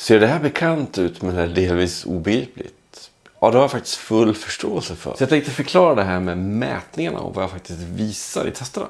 Ser det här bekant ut men är delvis obegripligt? Ja, det har jag faktiskt full förståelse för. Så jag tänkte förklara det här med mätningarna och vad jag faktiskt visar i testerna.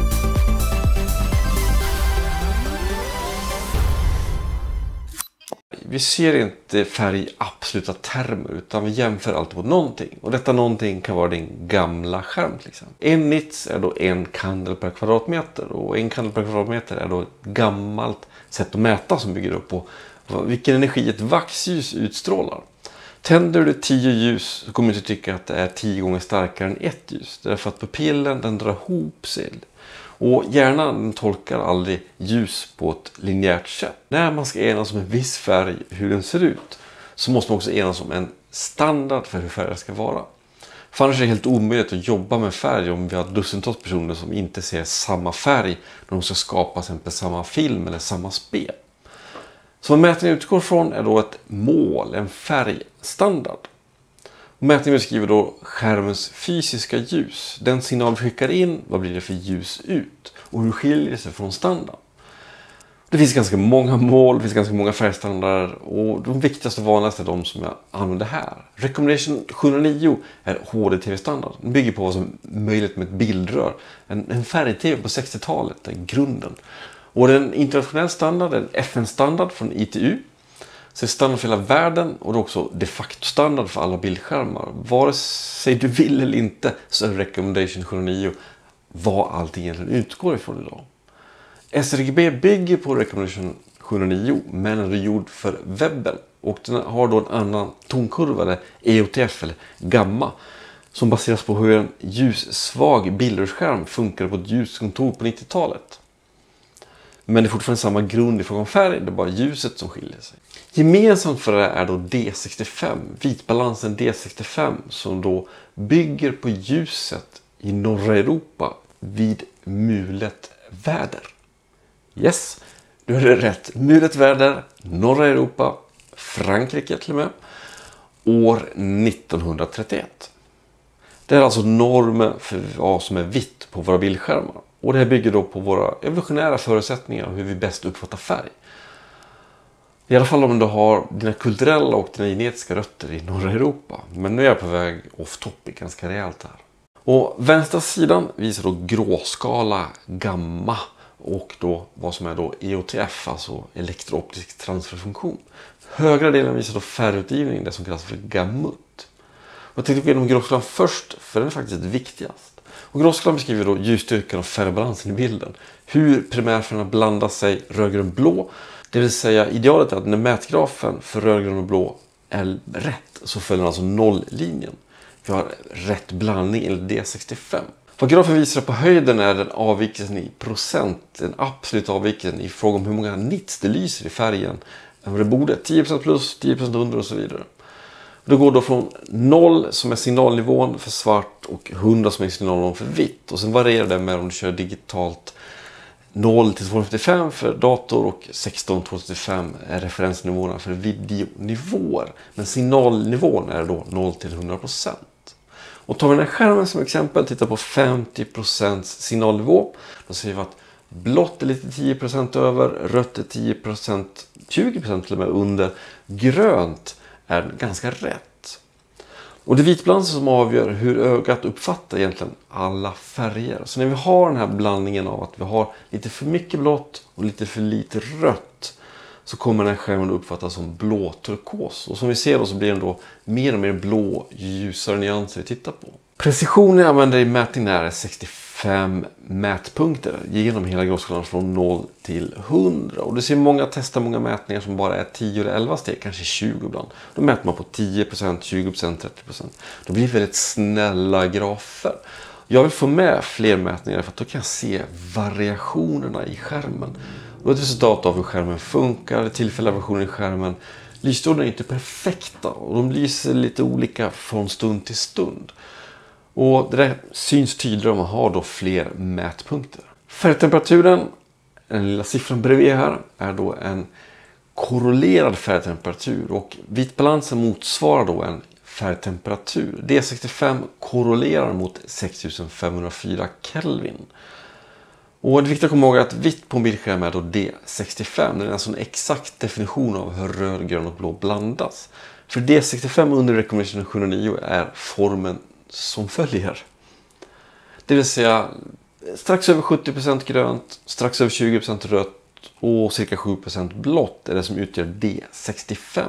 Vi ser inte färg i absoluta termer utan vi jämför alltid mot någonting. Och detta någonting kan vara din gamla skärm till exempel. En nits är då 1 candle per kvadratmeter. Och 1 candle per kvadratmeter är då ett gammalt sätt att mäta som bygger upp på vilken energi ett vaxljus utstrålar. Tänder du 10 ljus så kommer du inte tycka att det är 10 gånger starkare än ett ljus. Därför att pupillen den drar ihop sig. Och hjärnan tolkar aldrig ljus på ett linjärt sätt. När man ska enas om en viss färg, hur den ser ut, så måste man också enas om en standard för hur färger ska vara. För annars är det helt omöjligt att jobba med färg om vi har dussintals personer som inte ser samma färg när de ska skapa exempel samma film eller samma spel. Så vad mätningen utgår från är då ett mål, en färgstandard. Mätningen beskriver då skärmens fysiska ljus. Den signal vi skickar in, vad blir det för ljus ut? Och hur skiljer det sig från standard? Det finns ganska många mål, det finns ganska många färgstandarder. Och de viktigaste och vanligaste är de som jag använder här. Recommendation 709 är HD-TV-standard. Den bygger på vad som är möjligt med ett bildrör. En färg-TV på 60-talet är grunden. Och den internationella standard är en FN-standard från ITU. Så det är standard för hela världen och det är också de facto standard för alla bildskärmar. Vare sig du vill eller inte så är Recommendation 709 vad allting egentligen utgår ifrån idag. sRGB bygger på Recommendation 709 men den är gjord för webben. Och den har då en annan tonkurva eller EOTF eller gamma. Som baseras på hur en ljussvag bildskärm funkar på ett ljuskontor på 90-talet. Men det är fortfarande samma grund i fråga om färg, det är bara ljuset som skiljer sig. Gemensamt för det är då D65, vitbalansen D65 som då bygger på ljuset i norra Europa vid mulet väder. Yes, du hörde rätt. Mulet väder, norra Europa, Frankrike till och med, år 1931. Det är alltså normen för vad som är vitt på våra bildskärmar. Och det här bygger då på våra evolutionära förutsättningar och hur vi bäst uppfattar färg. I alla fall om du har dina kulturella och dina genetiska rötter i norra Europa. Men nu är jag på väg off topic ganska rejält här. Och vänstra sidan visar då gråskala gamma och då vad som är då EOTF, alltså elektrooptisk transferfunktion. Högra delen visar då färgutgivning, det som kallas för gammut. Jag tänkte gå igenom gråskalan först, för den är faktiskt viktigast. Och gråskalan beskriver då ljusstyrkan och färgbalansen i bilden. Hur primärfärgerna blandar sig rödgrön-blå. Det vill säga idealet är att när mätgrafen för rödgrön och blå är rätt så följer alltså nolllinjen. Vi har rätt blandning enligt D65. Vad grafen visar på höjden är den avvikelsen i procent. Den absoluta avvikelsen i fråga om hur många nits det lyser i färgen. Det borde 10% plus, 10% under och så vidare. Det går då från 0 som är signalnivån för svart och 100 som är signalnivån för vitt. Och sen varierar det med om du kör digitalt 0 till 255 för dator och 16 till 255 är referensnivåerna för videonivåer. Men signalnivån är då 0 till 100%. Och tar vi den här skärmen som exempel, tittar på 50% signalnivå. Då ser vi att blått är lite 10% över, rött är 10%, 20% till och med under, grönt är ganska rätt. Och det är vitbalansen som avgör hur ögat uppfattar egentligen alla färger. Så när vi har den här blandningen av att vi har lite för mycket blått och lite för lite rött så kommer den här skärmen uppfattas som blå-turkos. Och som vi ser då så blir den då mer och mer blå, ljusare nyanser vi tittar på. Precisionen jag använder i mätningen är 65 mätpunkter genom hela gråskalan från 0 till 100. Och du ser många testar många mätningar som bara är 10 eller 11 steg, kanske 20 ibland. Då mäter man på 10%, 20%, 30%. Då blir det väldigt snälla grafer. Jag vill få med fler mätningar för att då kan jag se variationerna i skärmen. Och ett resultat av hur skärmen funkar, tillfälliga versioner i skärmen. Lysstrålarna är inte perfekta och de lyser lite olika från stund till stund. Och det där syns tydligare om man har då fler mätpunkter. Färgtemperaturen, den lilla siffran bredvid här, är då en korrelerad färgtemperatur. Och vitbalansen motsvarar då en färgtemperatur. D65 korrelerar mot 6504 Kelvin. Och det är viktigt att komma ihåg att vitt på en bildskärm är då D65. Det är alltså en exakt definition av hur röd, grön och blå blandas. För D65 under rekommendation 709 är formen som följer. Det vill säga strax över 70% grönt, strax över 20% rött och cirka 7% blått är det som utgör D65.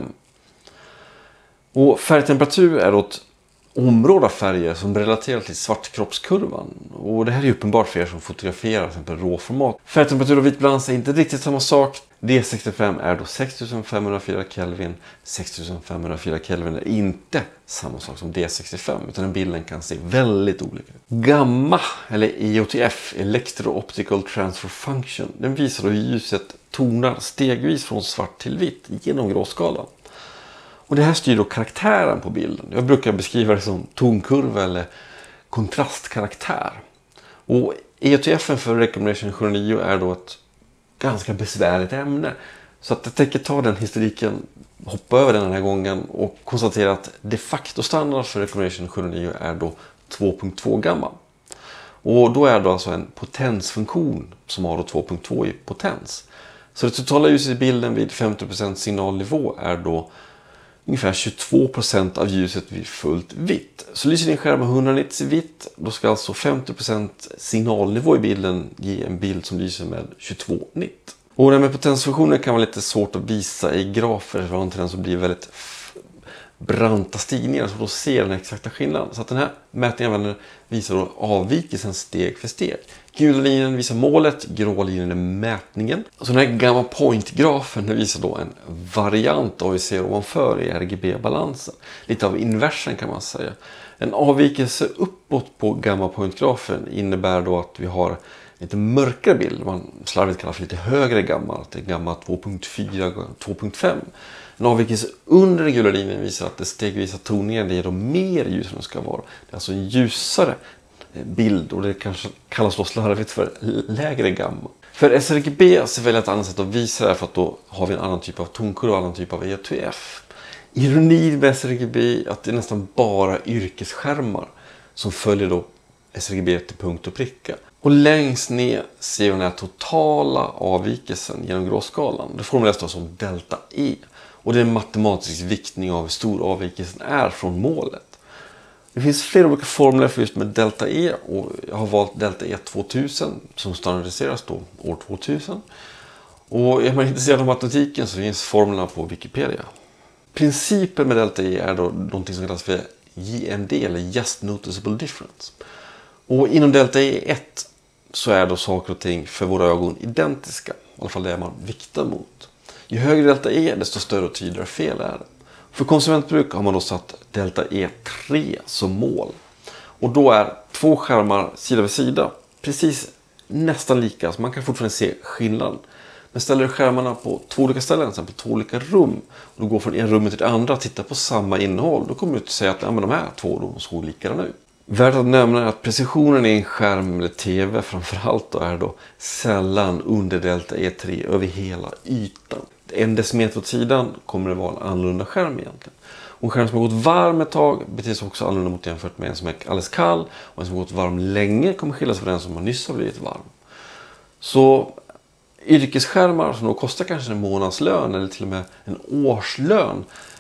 Och färgtemperatur är då ett område av färger som relaterar till svartkroppskurvan. Och det här är uppenbart för er som fotograferar till exempel råformat. Färgtemperatur och vitbalans är inte riktigt samma sak. D65 är då 6504 Kelvin. 6504 Kelvin är inte samma sak som D65, utan den bilden kan se väldigt olika ut. Gamma, eller EOTF, Electro-Optical Transfer Function, den visar hur ljuset tonar stegvis från svart till vitt genom gråskalan. Och det här styr då karaktären på bilden. Jag brukar beskriva det som tonkurva eller kontrastkaraktär. Och EOTF för Recommendation 709 är då ett ganska besvärligt ämne. Så att jag tänker ta den historiken, hoppa över den här gången och konstatera att de facto standard för Recommendation 709 är då 2.2 gamma. Och då är det alltså en potensfunktion som har då 2.2 i potens. Så det totala ljuset i bilden vid 50% signalnivå är då ungefär 22% av ljuset vid fullt vitt. Så lyser din skärm 190 vitt, då ska alltså 50% signalnivå i bilden ge en bild som lyser med 22 nit. Och det med potensfunktioner kan vara lite svårt att visa i grafer för att den blir väldigt branta stigningar, så då ser den exakta skillnaden. Så att den här mätningen visar då avvikelsen steg för steg. Gula linjen visar målet, grå linjen är mätningen. Så den här gamma point-grafen visar då en variant av vad vi ser ovanför i RGB-balansen. Lite av inversen kan man säga. En avvikelse uppåt på gamma point-grafen innebär då att vi har lite mörkare bild. Man slarvigt kallar för lite högre gamma. Det är gamma 2.4, 2.5. En avvikelse under den gula linjen visar att det stegvisa toningen ger då mer ljus än det ska vara. Det är alltså en ljusare bild, och det kanske kallas då slarvigt för lägre gamma. För sRGB så väljer jag ett annat sätt att visa det här, för att då har vi en annan typ av tonkurva och en annan typ av EOTF. Ironin med sRGB är att det är nästan bara yrkesskärmar som följer då sRGB till punkt och pricka. Och längst ner ser vi den här totala avvikelsen genom gråskalan. Det formuleras då som delta E. Och det är en matematisk viktning av hur stor avvikelsen är från målet. Det finns flera olika formler för just med delta E, och jag har valt delta E 2000 som standardiseras då år 2000. Och är man intresserad av matematiken så finns formlerna på Wikipedia. Principen med delta E är då någonting som kallas för JND, eller Just Noticeable Difference. Och inom delta E1 så är då saker och ting för våra ögon identiska, i alla fall det man viktar mot. Ju högre delta E, desto större och tydligare fel är det. För konsumentbruk har man då satt delta E3 som mål. Och då är två skärmar sida vid sida precis nästan lika, så man kan fortfarande se skillnad. Men ställer du skärmarna på två olika ställen, till exempel två olika rum, och du går från en rummet till det andra och tittar på samma innehåll, då kommer du att säga att de här två då såg likadana ut. Värt att nämna är att precisionen i en skärm eller tv framförallt då är då sällan under delta E3 över hela ytan. En decimeter åt sidan kommer det vara en annorlunda skärm egentligen. Och en skärm som har gått varm ett tag beter sig också annorlunda mot jämfört med en som är alldeles kall. Och en som har gått varm länge kommer skilja sig från den som nyss har blivit varm. Så yrkesskärmar som då kostar kanske en månadslön eller till och med en årslön,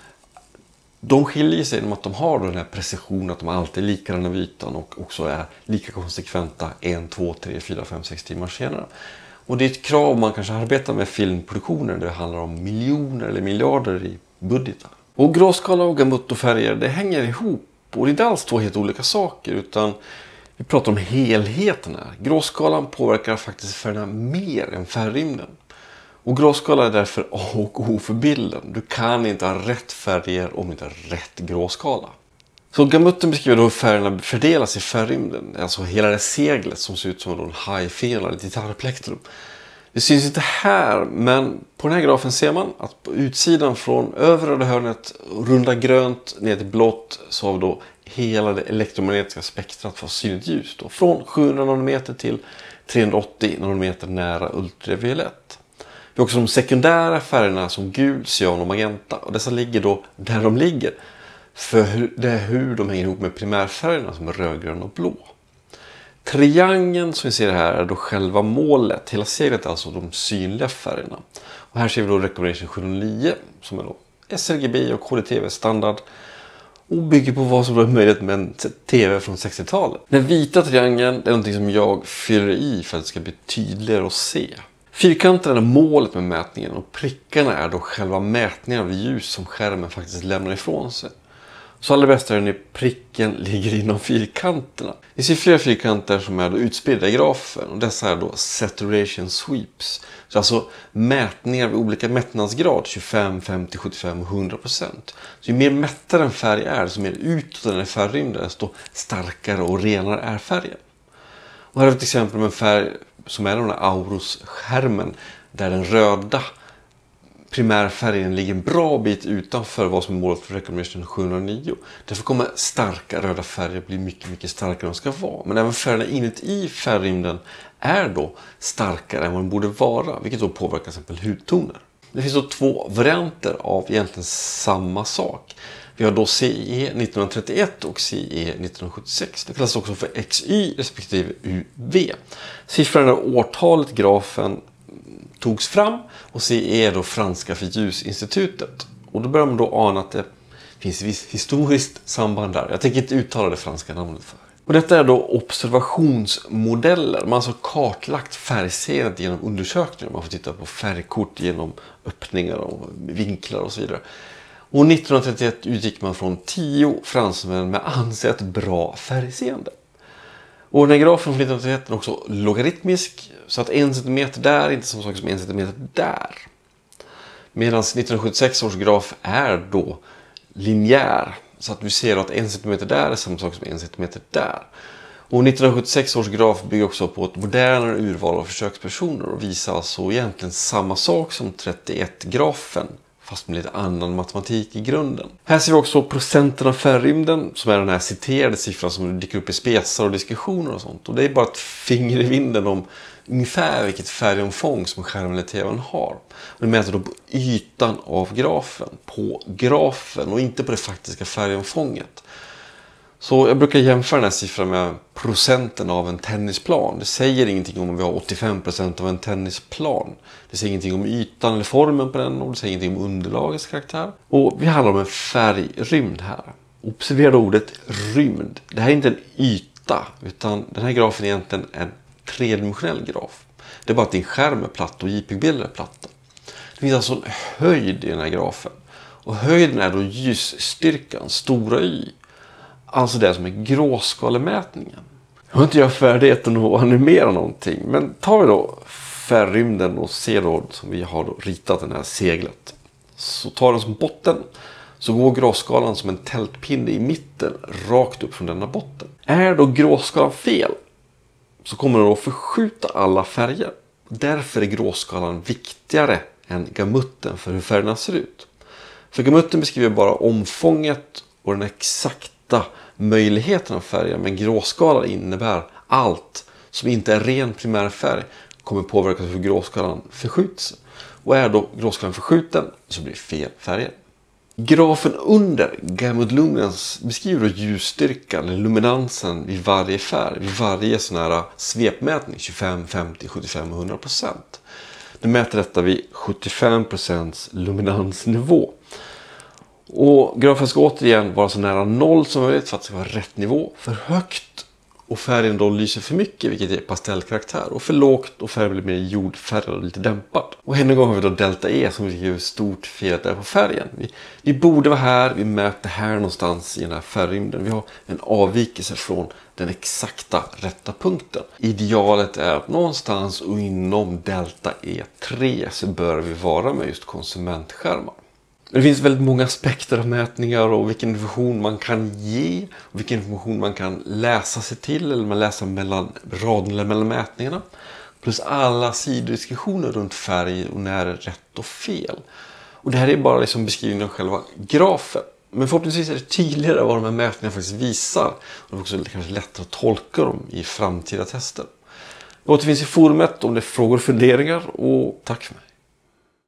de skiljer sig genom att de har den här precisionen, att de alltid är likadana vid ytan och också är lika konsekventa 1, 2, 3, 4, 5, 6 timmar senare. Och det är ett krav om man kanske arbetar med filmproduktioner där det handlar om miljoner eller miljarder i budgetar. Och gråskala och gamuttofärger, det hänger ihop. Och det är inte alls två helt olika saker, utan vi pratar om helheten här. Gråskalan påverkar faktiskt färgerna mer än färgrymden. Och gråskala är därför A och O för bilden. Du kan inte ha rätt färger om du inte har rätt gråskala. Så gamutten beskriver då hur färgerna fördelas i färgrymden. Alltså hela det seglet som ser ut som en hajfel eller ett gitarrplektrum. Det syns inte här, men på den här grafen ser man att på utsidan från övre hörnet runda grönt ner till blått så har vi då hela det elektromagnetiska spektrat för synligt ljus. Då, från 700 nanometer till 380 nanometer nära ultraviolett. Vi har också de sekundära färgerna som gul, cyan och magenta. Och dessa ligger då där de ligger. För det är hur de hänger ihop med primärfärgerna som är röd, grön och blå. Triangeln som vi ser här är då själva målet. Hela seglet är alltså de synliga färgerna. Och här ser vi då Recommendation 709 som är då sRGB och HDTV standard. Och bygger på vad som är möjligt med en TV från 60-talet. Den vita triangeln är någonting som jag fyller i för att det ska bli tydligare att se. Fyrkanterna är målet med mätningen och prickarna är då själva mätningen av ljus som skärmen faktiskt lämnar ifrån sig. Så allra bäst är när pricken ligger inom fyrkanterna. Vi ser flera fyrkanter som är då utspridda i grafen och dessa är då saturation sweeps. Så alltså mätningar vid olika mättnadsgrad 25, 50, 75 och 100%. Så ju mer mättare en färg är, desto mer utåt den är färgrymden, desto starkare och renare är färgen. Och här har vi ett exempel med en färg som är den här Aurus-skärmen där den röda primärfärgen ligger en bra bit utanför vad som är målet för Recommendation 709. Därför kommer starka röda färger bli mycket starkare än de ska vara. Men även färgerna inuti färgrymden är då starkare än vad de borde vara, vilket då påverkar till exempel hudtoner. Det finns då två varianter av egentligen samma sak. Vi har då CE 1931 och CE 1976. Det kallas också för XY respektive UV. Siffrorna är årtalet grafen togs fram och CE är då franska för ljusinstitutet. Och då börjar man då ana att det finns ett visst historiskt samband där. Jag tänker inte uttala det franska namnet för. Och detta är då observationsmodeller. Man har alltså kartlagt färgseendet genom undersökningar. Man får titta på färgkort genom öppningar och vinklar och så vidare. Och 1931 utgick man från 10 fransmän med ansett bra färgseende. Och den här grafen från 1931 är också logaritmisk. Så att 1 cm där är inte samma sak som 1 cm där. Medan 1976 års graf är då linjär. Så att vi ser att 1 cm där är samma sak som 1 cm där. Och 1976 års graf bygger också på ett modernare urval av försökspersoner. Och visar alltså egentligen samma sak som 31-grafen. Fast med lite annan matematik i grunden. Här ser vi också procenten av färgrymden som är den här citerade siffran som dyker upp i spesar och diskussioner och sånt. Och det är bara ett finger i vinden om ungefär vilket färgomfång som skärmen eller tvn har. Och det mäter då på ytan av grafen, på grafen och inte på det faktiska färgomfånget. Så jag brukar jämföra den här siffran med procenten av en tennisplan. Det säger ingenting om vi har 85% av en tennisplan. Det säger ingenting om ytan eller formen på den och det säger ingenting om underlagets karaktär. Och vi handlar om en färgrymd här. Observera ordet rymd. Det här är inte en yta utan den här grafen är egentligen en tredimensionell graf. Det är bara att din skärm är platt och JPEG-bilder är platta. Det finns alltså en höjd i den här grafen. Och höjden är då ljusstyrkan, stora Y. Alltså det som är gråskalemätningen. Jag har inte jag färdigheten att animera någonting. Men tar vi då färgrymden och ser då som vi har då ritat den här seglet. Så tar den som botten. Så går gråskalan som en tältpinne i mitten rakt upp från denna botten. Är då gråskalan fel så kommer den att förskjuta alla färger. Därför är gråskalan viktigare än gamutten för hur färgerna ser ut. För gamutten beskriver bara omfånget och den exakta möjligheten av färger, men gråskalan innebär allt som inte är ren primärfärg kommer påverkas av hur gråskalan förskjuts. Och är då gråskalan förskjuten så blir det fel färger. Grafen under Gamut Lundgrens beskriver ljusstyrkan eller luminansen vid varje färg, vid varje sån här svepmätning 25, 50, 75 och 100%. Den mäter detta vid 75% luminansnivå. Och grafen ska återigen vara så nära 0 som möjligt för att det ska vara rätt nivå. För högt och färgen då lyser för mycket, vilket är pastellkaraktär. Och för lågt och färgen blir mer jordfärgad och lite dämpad. Och ännu en gång har vi då delta E som beskriver hur stort felet är på färgen. Vi borde vara här, vi mäter här någonstans i den här färgrymden. Vi har en avvikelse från den exakta rätta punkten. Idealet är att någonstans och inom delta E3 så bör vi vara med just konsumentskärmar. Det finns väldigt många aspekter av mätningar och vilken information man kan ge och vilken information man kan läsa sig till eller man läser mellan raderna eller mellan mätningarna. Plus alla sidodiskussioner runt färg och när det är rätt och fel. Och det här är bara liksom beskrivningen av själva grafen. Men förhoppningsvis är det tydligare vad de här mätningarna faktiskt visar. Och det är också kanske lättare att tolka dem i framtida tester. Det återfinns i forumet om det är frågor och funderingar och tack för mig.